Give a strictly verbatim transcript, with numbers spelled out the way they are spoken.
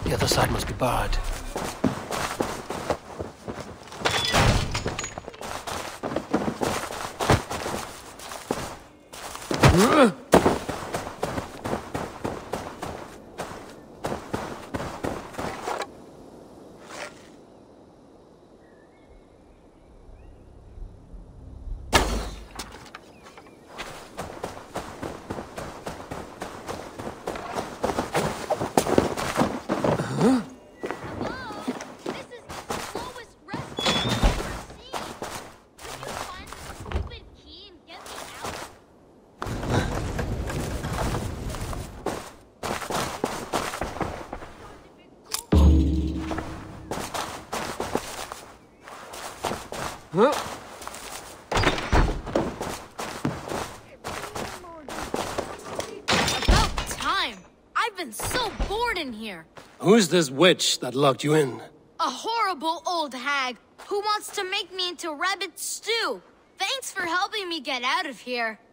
The other side must be barred. Huh? About time! I've been so bored in here! Who's this witch that locked you in? A horrible old hag who wants to make me into rabbit stew! Thanks for helping me get out of here.